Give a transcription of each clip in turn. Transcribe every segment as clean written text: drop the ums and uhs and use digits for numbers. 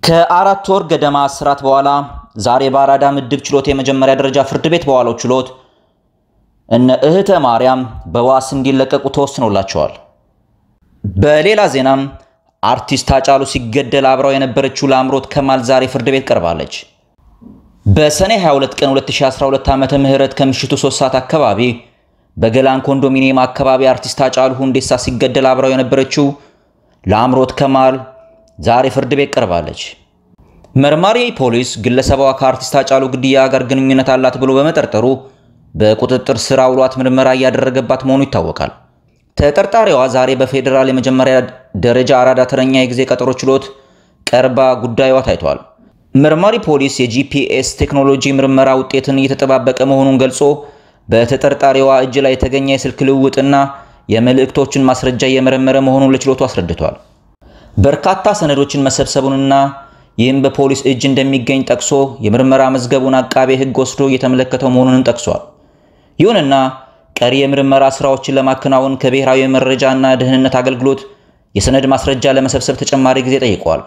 ከአራት ወር ገደማ እስራት በኋላ ዛሬ በአራዳ ምድብ ችሎት የመጀመሪያ ደረጃ ፍርድ ቤት በዋለው ችሎት እነ እህተ ማርያም በዋስ እንዲለቀቁ ተወስኖላቸዋል። በሌላ ዜናም አርቲስት ሃጫሉ ሲገደል አብራው የነበረችው ላምሮት ከማል ዛሬ ፍርድ ቤት ቀርባለች። በሰኔ 22 ቀን 2012 ዓመተ ምህረት ከምሽቱ 3 ሰዓት አካባቢ በገላን ኮንዶሚኒየም አካባቢ አርቲስት ሃጫሉ ሁንዴሳ ሲገደል አብራው የነበረችው ላምሮት ከማል ዛሬ ፍርድ ቤት ቀርባለች። መርማሪ ፖሊስ ግለሰቧ ከአርቲስት ሃጫሉ ግድያ ጋር ግንኙነት አላት ብሎ በመጠርጠሩ በቁጥጥር ስር አውሏት ምርመራ ያደረገባት መሆኑ ይታወቃል። ተጠርጣሪዋ ዛሬ በፌደራል የመጀመሪያ ደረጃ አራዳ ተረኛ የጊዜ ቀጠሮ ችሎት ቀርባ ጉዳዩዋ ታይቷል። መርማሪ ፖሊስ የጂፒኤስ ቴክኖሎጂ ምርመራ ውጤትን እየተጠባበቀ መሆኑን ገልጾ በተጠርጣሪዋ እጅ ላይ የተገኘ የስልክ ልውውጥና የመልእክቶችን ማስረጃ እየመረመረ መሆኑን ለችሎቱ አስረድቷል። በርካታ ሰነዶችን መሰብሰቡንና ይህም በፖሊስ እጅ እንደሚገኝ ጠቅሶ የምርመራ መዝገቡን አቃቤ ሕግ ወስዶ እየተመለከተው መሆኑን ጠቅሷል። ይሁንና ቀሪ የምርመራ ስራዎችን ለማከናወን ከብሔራዊ መረጃና ደህንነት አገልግሎት የሰነድ ማስረጃ ለመሰብሰብ ተጨማሪ ጊዜ ጠይቋል።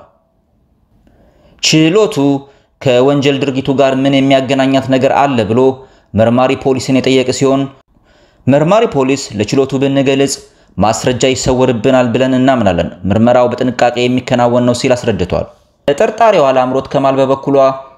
ችሎቱ ከወንጀል ድርጊቱ ጋር ምን የሚያገናኛት ነገር አለ ብሎ መርማሪ ፖሊስን የጠየቀ ሲሆን መርማሪ ፖሊስ ለችሎቱ ብንገልጽ ማስረጃ ይሰወርብናል ብለን እናምናለን፣ ምርመራው በጥንቃቄ የሚከናወን ነው ሲል አስረድቷል። ተጠርጣሪዋ ላምሮት ከማል በበኩሏ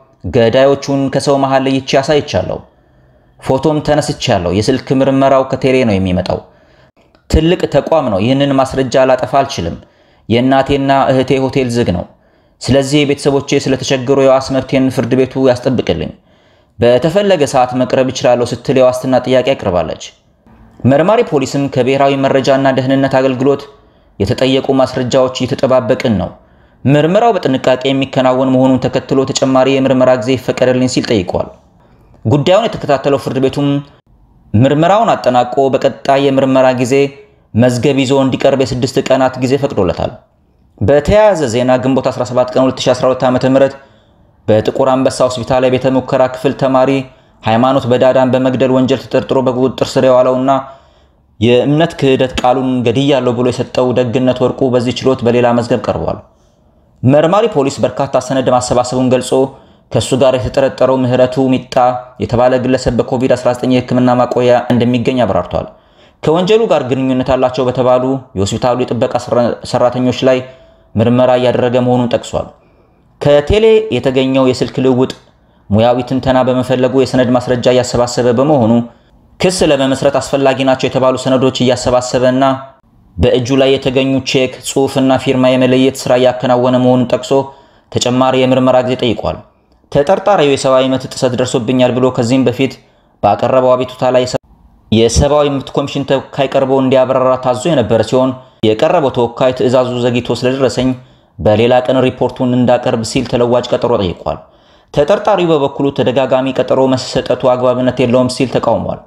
ገዳዮቹን ከሰው መሃል ለይቼ አሳይቻለሁ፣ ፎቶም ተነስቻለሁ፣ የስልክ ምርመራው ከቴሌ ነው የሚመጣው፣ ትልቅ ተቋም ነው፣ ይህንን ማስረጃ ላጠፋ አልችልም፣ የእናቴና እህቴ ሆቴል ዝግ ነው፣ ስለዚህ ቤተሰቦቼ ስለተቸገሩ የዋስ መብቴን ፍርድ ቤቱ ያስጠብቅልኝ፣ በተፈለገ ሰዓት መቅረብ ይችላል ስትል የዋስትና ጥያቄ አቅርባለች። መርማሪ ፖሊስም ከብሔራዊ መረጃና ደህንነት አገልግሎት የተጠየቁ ማስረጃዎች እየተጠባበቅን ነው፣ ምርመራው በጥንቃቄ የሚከናወን መሆኑን ተከትሎ ተጨማሪ የምርመራ ጊዜ ይፈቀድልኝ ሲል ጠይቋል። ጉዳዩን የተከታተለው ፍርድ ቤቱም ምርመራውን አጠናቆ በቀጣይ የምርመራ ጊዜ መዝገብ ይዞ እንዲቀርብ የ6 ቀናት ጊዜ ፈቅዶለታል። በተያያዘ ዜና ግንቦት 17 ቀን 2012 ዓ.ም በጥቁር አንበሳ ሆስፒታል የቤተ ሙከራ ክፍል ተማሪ ሃይማኖት በዳዳን በመግደል ወንጀል ተጠርጥሮ በቁጥጥር ስር የዋለውና የእምነት ክህደት ቃሉን ገድያለሁ ብሎ የሰጠው ደግነት ወርቁ በዚህ ችሎት በሌላ መዝገብ ቀርቧል። መርማሪ ፖሊስ በርካታ ሰነድ ማሰባሰቡን ገልጾ ከሱ ጋር የተጠረጠረው ምህረቱ ሚጣ የተባለ ግለሰብ በኮቪድ-19 የሕክምና ማቆያ እንደሚገኝ አብራርቷል። ከወንጀሉ ጋር ግንኙነት አላቸው በተባሉ የሆስፒታሉ የጥበቃ ሰራተኞች ላይ ምርመራ እያደረገ መሆኑን ጠቅሷል። ከቴሌ የተገኘው የስልክ ልውውጥ ሙያዊ ትንተና በመፈለጉ የሰነድ ማስረጃ እያሰባሰበ በመሆኑ ክስ ለመመስረት አስፈላጊ ናቸው የተባሉ ሰነዶች እያሰባሰበና በእጁ ላይ የተገኙ ቼክ፣ ጽሑፍና ፊርማ የመለየት ስራ ያከናወነ መሆኑን ጠቅሶ ተጨማሪ የምርመራ ጊዜ ጠይቋል። ተጠርጣሪው የሰብአዊ መብት ጥሰት ደርሶብኛል ብሎ ከዚህም በፊት ባቀረበው አቤቱታ ላይ የሰብአዊ መብት ኮሚሽን ተወካይ ቀርቦ እንዲያብራራ ታዞ የነበረ ሲሆን የቀረበው ተወካይ ትዕዛዙ ዘግይቶ ስለደረሰኝ በሌላ ቀን ሪፖርቱን እንዳቀርብ ሲል ተለዋጭ ቀጠሮ ጠይቋል። ተጠርጣሪው በበኩሉ ተደጋጋሚ ቀጠሮ መሰጠቱ አግባብነት የለውም ሲል ተቃውሟል።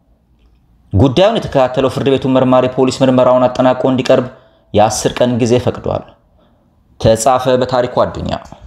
ጉዳዩን የተከታተለው ፍርድ ቤቱ መርማሪ ፖሊስ ምርመራውን አጠናቆ እንዲቀርብ የ10 ቀን ጊዜ ፈቅዷል። ተጻፈ በታሪኩ አዱኛ።